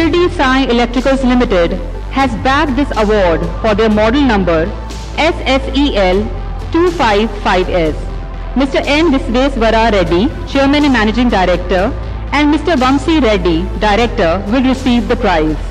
Shirdi Sai Electricals Limited has bagged this award for their model number SSEL 255S. Mr. N. Visvesvara Reddy, Chairman and Managing Director, and Mr. Vamsi Reddy, Director, will receive the prize.